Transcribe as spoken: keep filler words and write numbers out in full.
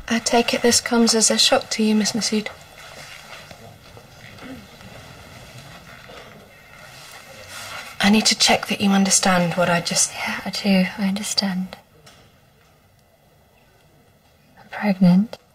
I take it this comes as a shock to you, Miss Masood. I need to check that you understand what I just... Yeah, I do. I understand. I'm pregnant.